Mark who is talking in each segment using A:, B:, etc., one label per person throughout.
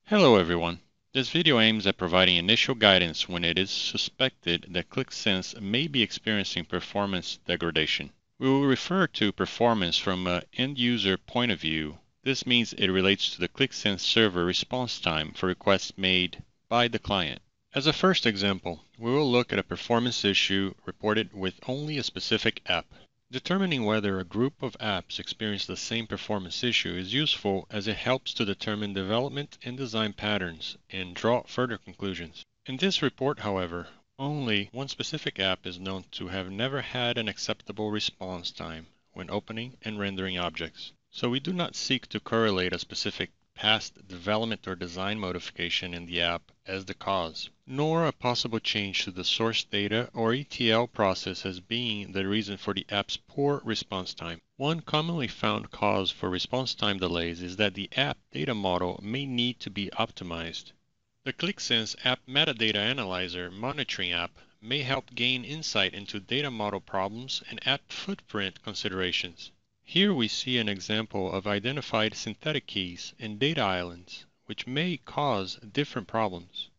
A: Hello everyone. This video aims at providing initial guidance when it is suspected that Qlik Sense may be experiencing performance degradation. We will refer to performance from an end-user point of view. This means it relates to the Qlik Sense server response time for requests made by the client. As a first example, we will look at a performance issue reported with only a specific app. Determining whether a group of apps experience the same performance issue is useful as it helps to determine development and design patterns and draw further conclusions. In this report, however, only one specific app is known to have never had an acceptable response time when opening and rendering objects. So we do not seek to correlate a specific past development or design modification in the app as the cause, nor a possible change to the source data or ETL process as being the reason for the app's poor response time. One commonly found cause for response time delays is that the app data model may need to be optimized. The Qlik Sense App Metadata Analyzer monitoring app may help gain insight into data model problems and app footprint considerations. Here we see an example of identified synthetic keys and data islands, which may cause different problems.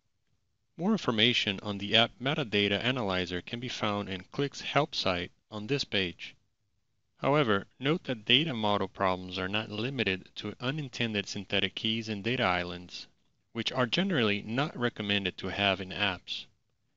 A: More information on the App Metadata Analyzer can be found in Qlik's help site on this page. However, note that data model problems are not limited to unintended synthetic keys and data islands, which are generally not recommended to have in apps.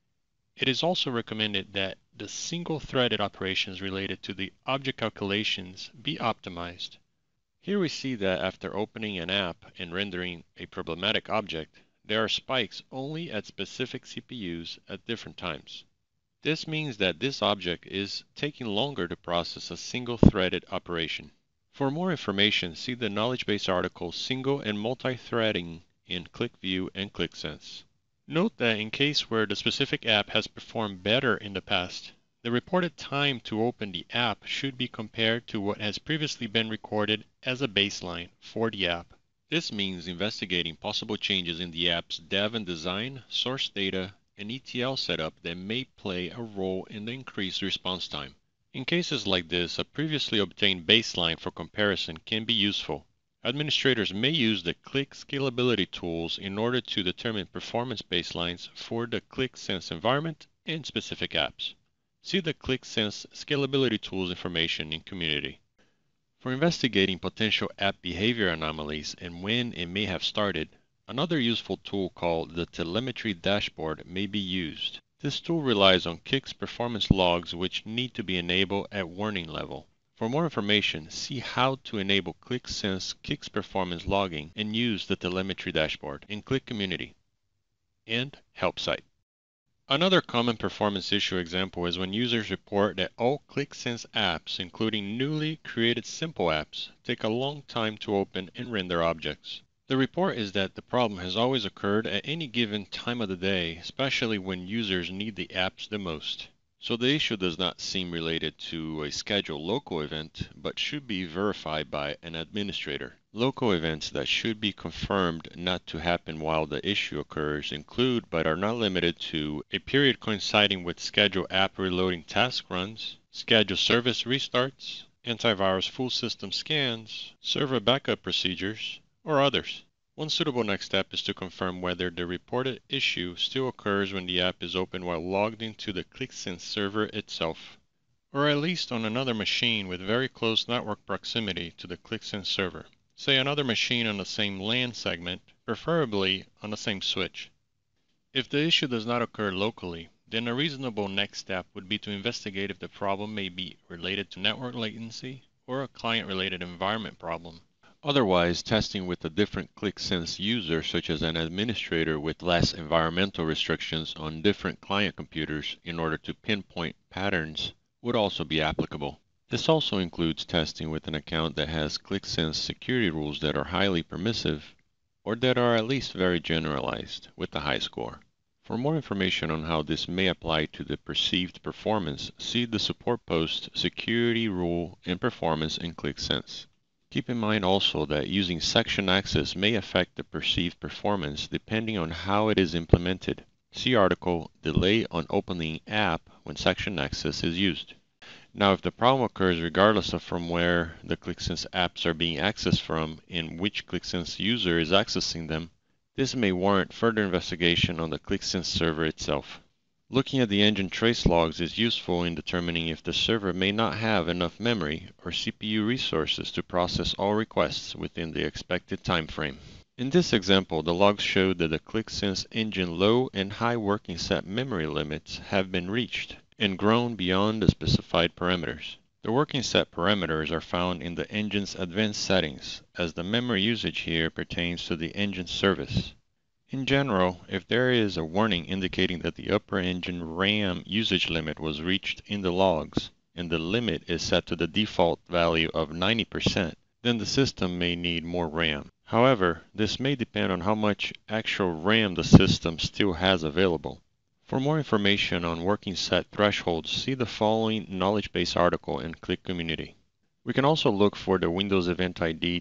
A: It is also recommended that the single-threaded operations related to the object calculations be optimized. Here we see that after opening an app and rendering a problematic object, there are spikes only at specific CPUs at different times. This means that this object is taking longer to process a single-threaded operation. For more information, see the knowledge base article Single and Multithreading in QlikView and Qlik Sense. Note that in case where the specific app has performed better in the past, the reported time to open the app should be compared to what has previously been recorded as a baseline for the app. This means investigating possible changes in the app's dev and design, source data, and ETL setup that may play a role in the increased response time. In cases like this, a previously obtained baseline for comparison can be useful. Administrators may use the Qlik scalability tools in order to determine performance baselines for the Qlik Sense environment and specific apps. See the Qlik Sense scalability tools information in Community. For investigating potential app behavior anomalies and when it may have started, another useful tool called the Telemetry Dashboard may be used. This tool relies on Qlik's performance logs which need to be enabled at warning level. For more information, see how to enable Qlik Sense Qlik's performance logging and use the telemetry dashboard in Qlik Community and Help site. Another common performance issue example is when users report that all Qlik Sense apps, including newly created simple apps, take a long time to open and render objects. The report is that the problem has always occurred at any given time of the day, especially when users need the apps the most. So the issue does not seem related to a scheduled local event, but should be verified by an administrator. Local events that should be confirmed not to happen while the issue occurs include, but are not limited to, a period coinciding with scheduled app reloading task runs, scheduled service restarts, antivirus full system scans, server backup procedures, or others. One suitable next step is to confirm whether the reported issue still occurs when the app is open while logged into the Qlik Sense server itself, or at least on another machine with very close network proximity to the Qlik Sense server, say another machine on the same LAN segment, preferably on the same switch. If the issue does not occur locally, then a reasonable next step would be to investigate if the problem may be related to network latency or a client-related environment problem. Otherwise, testing with a different Qlik Sense user, such as an administrator with less environmental restrictions on different client computers in order to pinpoint patterns, would also be applicable. This also includes testing with an account that has Qlik Sense security rules that are highly permissive, or that are at least very generalized, with a high score. For more information on how this may apply to the perceived performance, see the support post Security Rule and Performance in Qlik Sense. Keep in mind also that using section access may affect the perceived performance depending on how it is implemented. See article Delay on Opening App when section access is used. Now, if the problem occurs regardless of from where the Qlik Sense apps are being accessed from and which Qlik Sense user is accessing them,
B: This may warrant further investigation on the Qlik Sense server itself. Looking at the engine trace logs is useful in determining if the server may not have enough memory or CPU resources to process all requests within the expected time frame. In this example, the logs showed that the Qlik Sense engine low and high working set memory limits have been reached and grown beyond the specified parameters. The working set parameters are found in the engine's advanced settings, as the memory usage here pertains to the engine service. In general, if there is a warning indicating that the upper engine RAM usage limit was reached in the logs, and the limit is set to the default value of 90%, then the system may need more RAM. However, this may depend on how much actual RAM the system still has available. For more information on working set thresholds, see the following knowledge base article in Qlik Community. We can also look for the Windows Event ID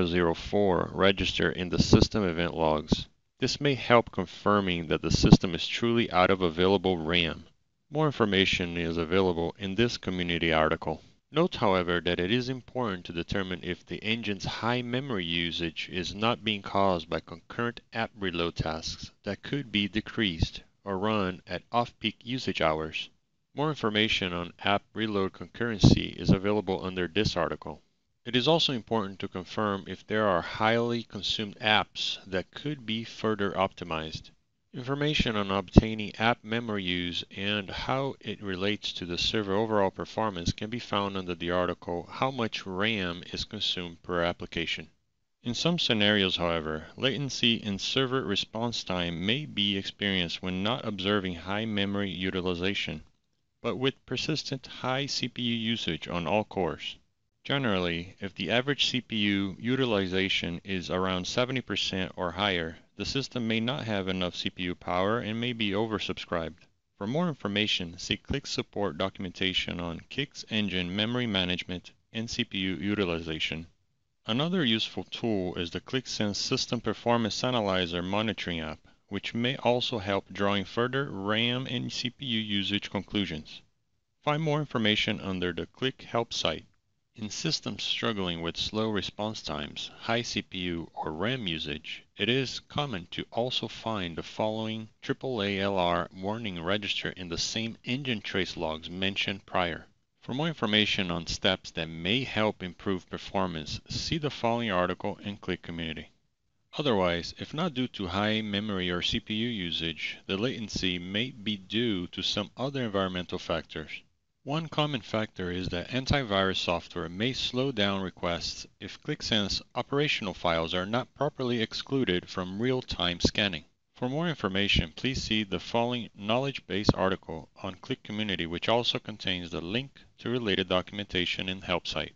B: 2004 register in the system event logs. This may help confirming that the system is truly out of available RAM. More information is available in this community article. Note, however, that it is important to determine if the engine's high memory usage is not being caused by concurrent app reload tasks that could be decreased or run at off-peak usage hours. More information on app reload concurrency is available under this article. It is also important to confirm if there are highly consumed apps that could be further optimized. Information on obtaining app memory use and how it relates to the server overall performance can be found under the article How much RAM is consumed per application. In some scenarios, however, latency and server response time may be experienced when not observing high memory utilization, but with persistent high CPU usage on all cores. Generally, if the average CPU utilization is around 70% or higher, the system may not have enough CPU power and may be oversubscribed. For more information, see Qlik support documentation on Qlik's engine memory management and CPU utilization. Another useful tool is the Qlik Sense System Performance Analyzer monitoring app, which may also help drawing further RAM and CPU usage conclusions. Find more information under the Qlik help site. In systems struggling with slow response times, high CPU or RAM usage, it is common to also find the following AAA-LR warning register in the same engine trace logs mentioned prior. For more information on steps that may help improve performance, see the following article in Qlik Community. Otherwise, if not due to high memory or CPU usage, the latency may be due to some other environmental factors. One common factor is that antivirus software may slow down requests if Qlik Sense operational files are not properly excluded from real-time scanning. For more information, please see the following knowledge base article on Qlik Community, which also contains the link to related documentation and help site.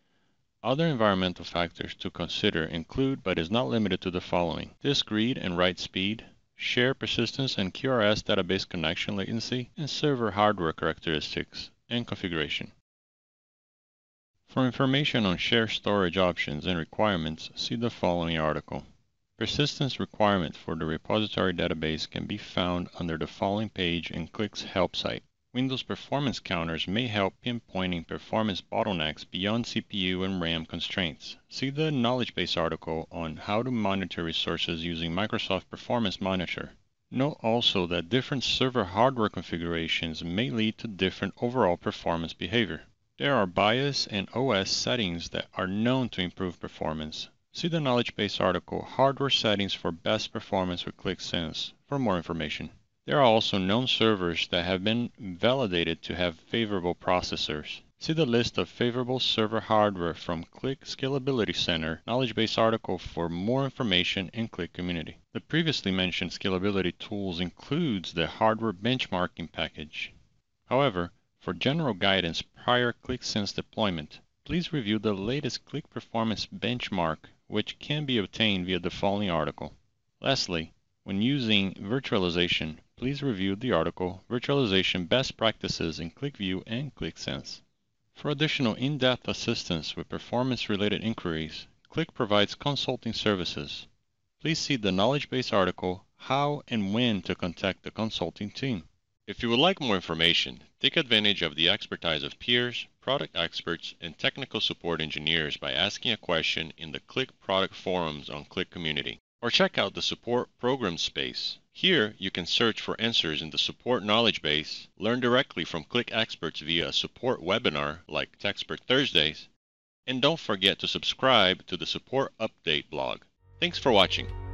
B: Other environmental factors to consider include, but is not limited to, the following: disk read and write speed, share persistence and QRS database connection latency, and server hardware characteristics and configuration. For information on share storage options and requirements, see the following article. Persistence requirement for the repository database can be found under the following page in Qlik's help site. Windows performance counters may help pinpointing performance bottlenecks beyond CPU and RAM constraints. See the knowledge base article on how to monitor resources using Microsoft Performance Monitor. Note also that different server hardware configurations may lead to different overall performance behavior. There are BIOS and OS settings that are known to improve performance. See the knowledge base article Hardware Settings for Best Performance with Qlik Sense for more information. There are also known servers that have been validated to have favorable processors. See the list of favorable server hardware from Qlik Scalability Center knowledge base article for more information in Qlik Community. The previously mentioned scalability tools includes the hardware benchmarking package. However, for general guidance prior Qlik Sense deployment, please review the latest Qlik Performance benchmark, which can be obtained via the following article. Lastly, when using virtualization, please review the article Virtualization Best Practices in QlikView and Qlik Sense. For additional in-depth assistance with performance-related inquiries, Qlik provides consulting services. Please see the knowledge base article How and When to Contact the Consulting Team. If you would like more information, take advantage of the expertise of peers, product experts, and technical support engineers by asking a question in the Qlik product forums on Qlik Community.
A: Or check out the support program space. Here, you can search for answers in the support knowledge base, learn directly from Qlik experts via a support webinar like Techspert Thursdays, and don't forget to subscribe to the Support Update blog. Thanks for watching.